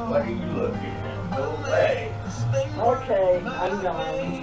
What are you looking at? No way. Okay, I'm done.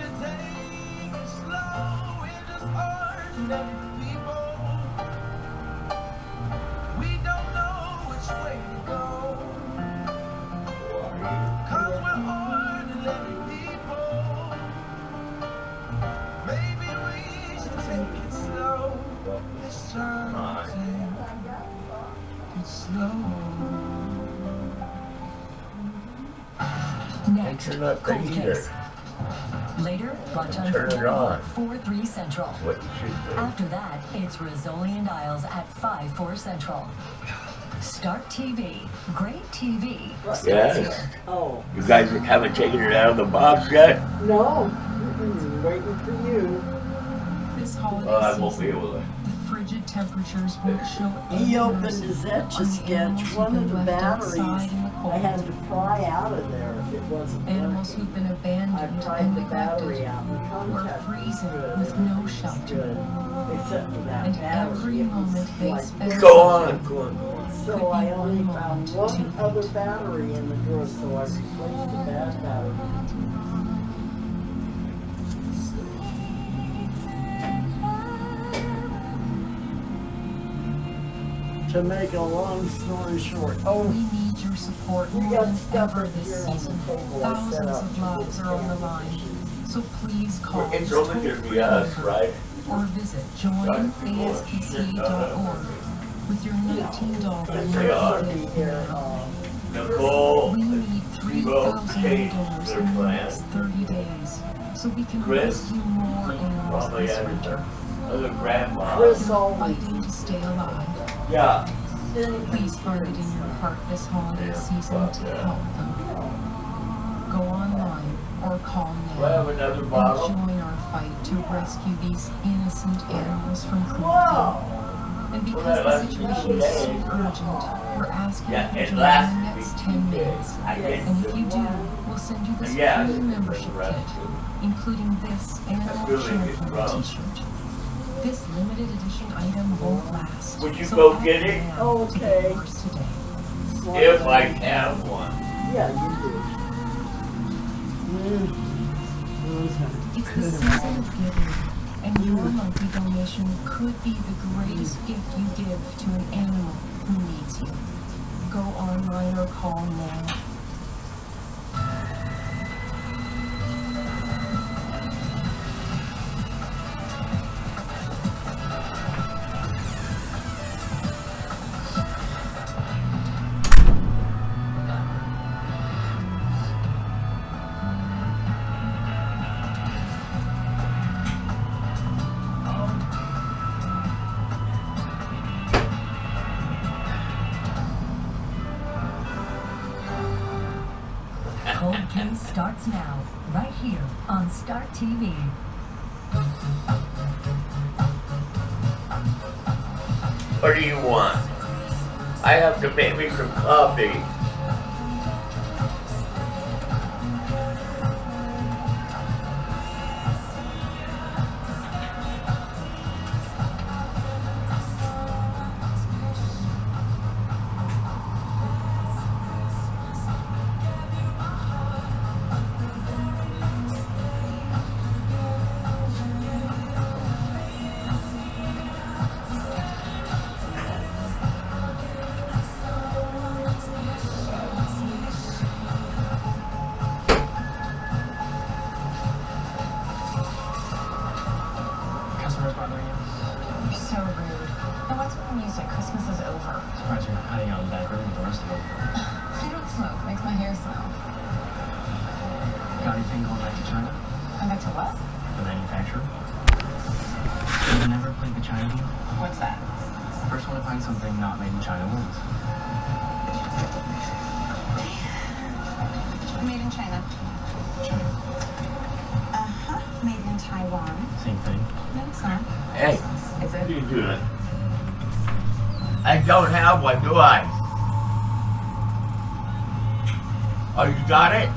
Next, Turn up the cold heater. case. Later, watch on Turn it on. 4-3 Central. What you should do. After that, it's Rizzoli and Isles at 5-4 Central. Start TV. Great TV. starts Yes. here. Oh, You guys haven't taken it out of the box yet? no. Waiting for you. This holiday Well, I won't be season, able to. the frigid temperatures won't show any He opened mercy his etch a on the sketch. animals One who've of the been left batteries, outside in the cold. I had to pry out of there if it wasn't Animals working. who've been I abandoned pried and the battery neglected out. The were contact was freezing good. with no It's shelter. good. Except for that And battery. every It was moment they like- spent Go on, go on. So could be I only one found moment one too other late. battery in the drawer, so I replaced the bad battery. To make a long story short, We need your support We more got than stuff ever up this here on the season. table I set Thousands up of to lives get are on the scanned. line. So please call It's this only going to toll-free be us, number right? or visit Right. joinaspca.org with your $19 They are. I'll be here, Nicole, We need Steve-O, 3,000 Kate, donors their in the plan. next 30 days so we can Chris, rescue more animals probably this had winter. other grandma. Chris You're always fighting to stay alive. Yeah. Please find it in your heart this holiday season to help them. Go online or call Do I have now another and bottle? join our fight to rescue these innocent animals from cruelty. Whoa! And Well, because that the lasts situation 2 is so days. urgent, we're asking Yeah, you to it join in the lasts me next 2 10 days. minutes. I get And if you do, it. we'll send you this Yeah, free it's membership the rest kit, too. including this animal really good champion rum. t-shirt. This limited edition item won't last. Would you so go act get it? now to get Okay. yours today. If I have one. Yeah, you do. It's the season of giving, and your monthly donation could be the greatest gift you give to an animal who needs you. Go online or call now. Cold Case starts now, right here on Start TV. What do you want? I have to make me some coffee. Customers bothering you? You're so rude. And what's with the music? Christmas is over. Surprised you're not hiding out in the back room with the rest of them. I don't smoke. Makes my hair smell. Got anything going back to China? And back to what? The manufacturer? You've never played the China game? What's that? First one to find something not made in China wins. Made in China. China. Uh-huh. Made in Taiwan. Same thing. No, it's not. Hey, Is what are it? you doing? I don't have one, do I? Oh, you got it?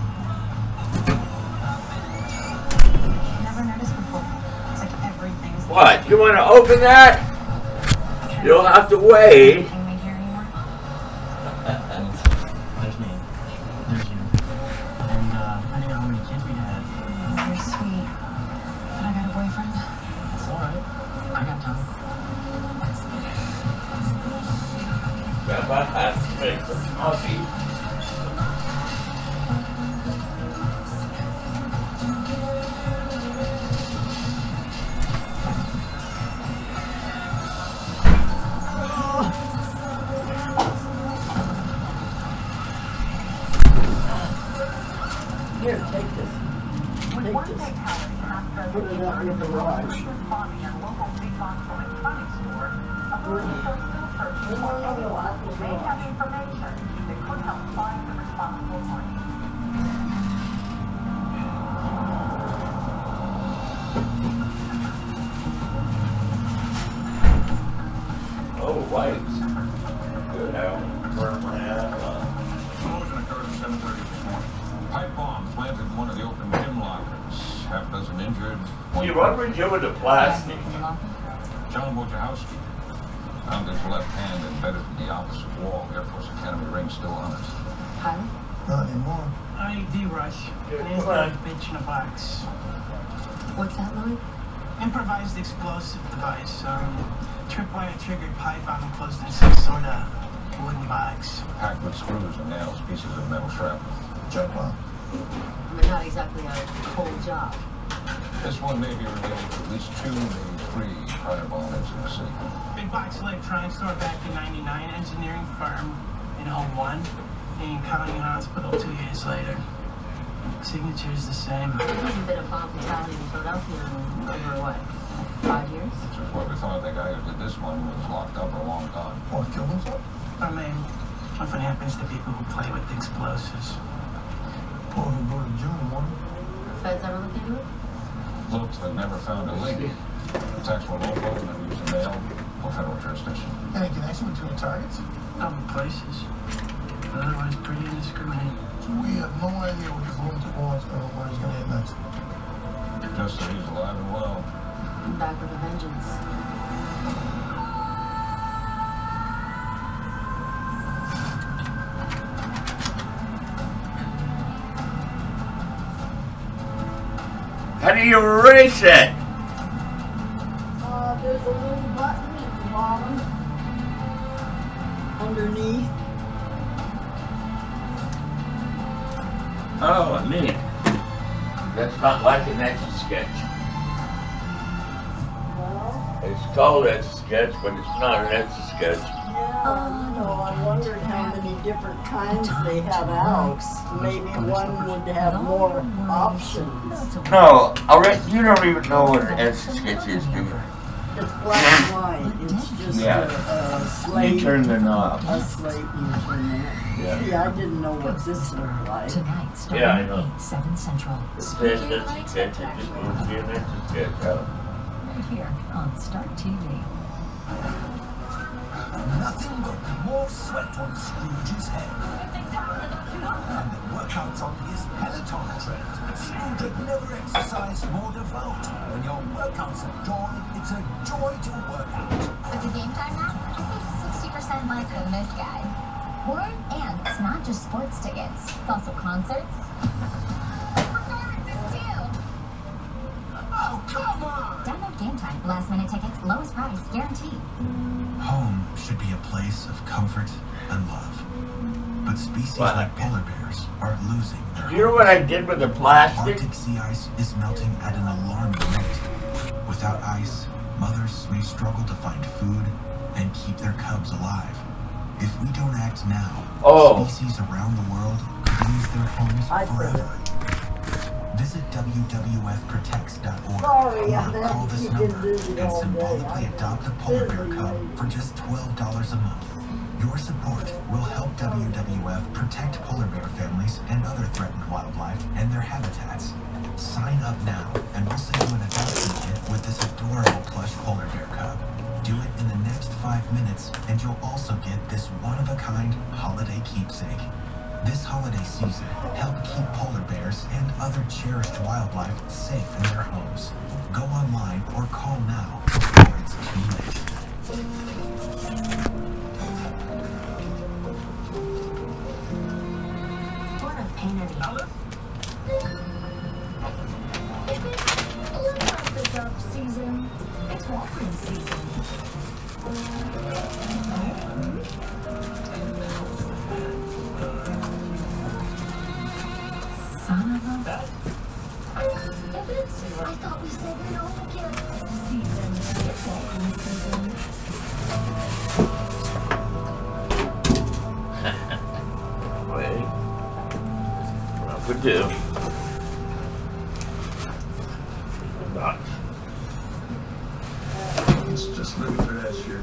Never noticed before. It's like everything's... What? You want to open that? You'll have to wait. Anything made here anymore? I just me. There's you. And depending on how many kids we had. You're sweet. But I got a boyfriend. It's alright. I got time. Yeah, I have to make some coffee. Here, take this. Take this. Put it up in the garage. Oh, wipes. Good, I don't burn my ass on. Explosion occurred at 7:30 this morning. Pipe bomb planted in one of the open gym lockers. Half dozen injured. See, what would you with the plastic? John Wojciechowski found his left hand embedded in the opposite wall. Air Force Academy ring still on it. Pilot? Not anymore. IED rush. Good An plan. bitch in a box. What's that, Lloyd? Improvised explosive device. Tripwire triggered pipe bomb enclosed in some sort of wooden box. Packed with screws and nails, pieces of metal shrapnel. Jump on. But not exactly a cold job. This one may be related to at least 2, maybe 3 prior bomb incidents. Big box electronics store back in '99. Engineering firm in '01. In County Hospital 2 years later. Signature's the same. There hasn't been a bomb fatality in Philadelphia in over, what, 5 years? Which is what we thought the guy who did this one was locked up or long gone. What, killed himself? I mean, often happens to people who play with explosives. Or who go to June in the morning? Feds ever look into it? Looked but never found a link. It's actual local and it was a mail or federal jurisdiction. Any connection between the targets? Other places. But otherwise pretty indiscriminate. So we have no idea what this lunatic wants or where he's going to hit next. Just that he's alive and well. I'm back with a vengeance. How do you erase it? There's a little button at the bottom. Underneath. Oh, neat. That's not like an Etch-a-Sketch. Well, It's called Etch-a-Sketch, but it's not an Etch-a-Sketch. yeah, no, I wondered how many different kinds they have out. Maybe one would have more options. No, you don't even know what an Etch-a-Sketch is, do you? It's black and white. It's just Yeah. a slate. You turn the knob. A slate you turn it. Yeah. See, I didn't know what this looked like. Tonight, starting Yeah, I at know. 8, 7 Central. It says Etch-a-Sketch, it just won't be an Etch-a-Sketch, huh? Right here on Start TV. Nothing but more sweat on Scrooge's head. And the workouts on his Peloton trend. Scrooge had never exercised more devout. When your workouts are joy, it's a joy to work out. With the game time now, I think 60% less than this guy. And it's not just sports tickets, it's also concerts. Performances too. Oh, come on! Download Game Time, last minute tickets, lowest price, guaranteed. Home should be a place of comfort and love. But species What? like polar bears are losing their Do you know what I did with the plastic? Arctic sea ice is melting at an alarming rate. Without ice, mothers may struggle to find food and keep their cubs alive. If we don't act now, species around the world could lose their homes forever. Visit WWFprotects.org Sorry, or call this you number didn't do it and all symbolically day. adopt a polar bear cub for just $12 a month. Your support will help WWF protect polar bear families and other threatened wildlife and their habitats. Sign up now and we'll send you an adoption kit with this adorable plush polar bear cub. Do it in the next 5 minutes and you'll also get this one-of-a-kind holiday keepsake. This holiday season, help keep polar bears and other cherished wildlife safe in their homes. Go online or call now before it's too late. Alice? If it's let's wrap this up season, it's Walgreens season. Son of a... If it's, I thought we said no gifts season, it's Walgreens season. Wait. Number 2. Not. It's just looking for that shirt.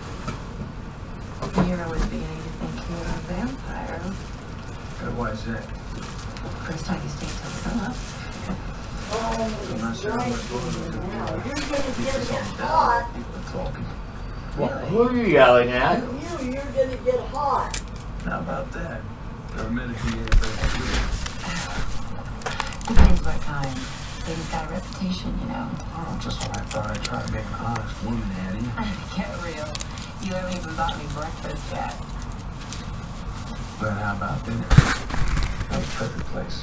You're always beginning to think you're a vampire. Why is that? First time you stay till sunup. I'm not sure how much longer Now, you're gonna get hot. people are talking. Who are you yelling at? You're gonna get hot. How about that? They're medically aid. Depends what kind. Baby's got a reputation, you know. Oh, just when I thought I'd try to make an honest woman, Addie. Get real. You haven't even bought me breakfast yet. But how about dinner? That was a perfect place.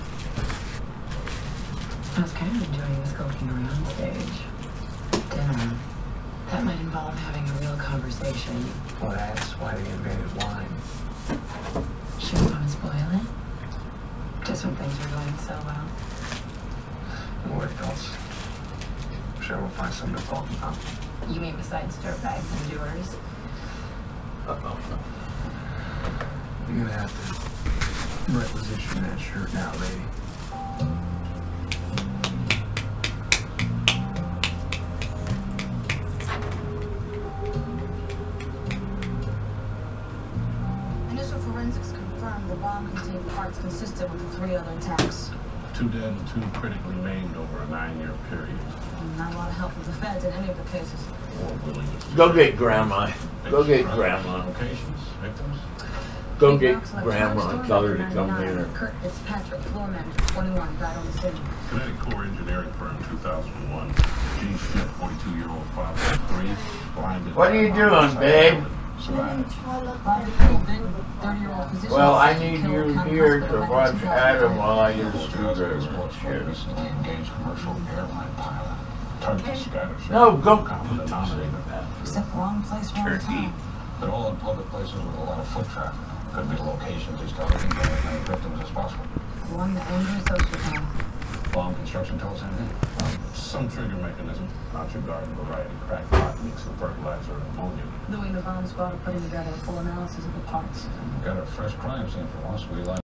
I was kind of enjoying the skulking around stage. Dinner. That might involve having a real conversation. Well, that's why they invented wine. Sure want to spoil it? Just when things are going so well. Don't worry, dolls. I'm sure we'll find something to talk about. You mean besides dirtbags and doers? You're gonna have to requisition that shirt now, lady. Initial forensics confirmed the bomb contained parts consistent with the 3 other attacks. 2 dead and 2 critically maimed over a 9-year period. Not a lot of help with the feds in any of the cases. Or willingness to Go get Grandma. Go get Grandma. Locations, victims. Go get Grandma and tell her to come here. Kurt Fitzpatrick, floor manager, 21, died on the scene. Kinetic Core Engineering Firm, 2001. Gene Smith, 42-year-old father of 3. Blinded. What are you doing, babe? Survived. Bobby Colvin, 30-year-old physician. Well, I need you here to watch Adam while I just do Sports the for a recently engaged commercial airline pilot. Target scatters. No, go. Common denominator. Except wrong place, wrong Turkey. time. They're all in public places with a lot of foot traffic. Could be locations he's targeting to as many victims as possible. One angry sociopath. Bomb construction tell us anything? Some trigger mechanism. Not your garden variety crack pot mixed with fertilizer and ammonia. Louis and the bomb squad are putting together a full analysis of the parts. Got a fresh crime scene for once. We like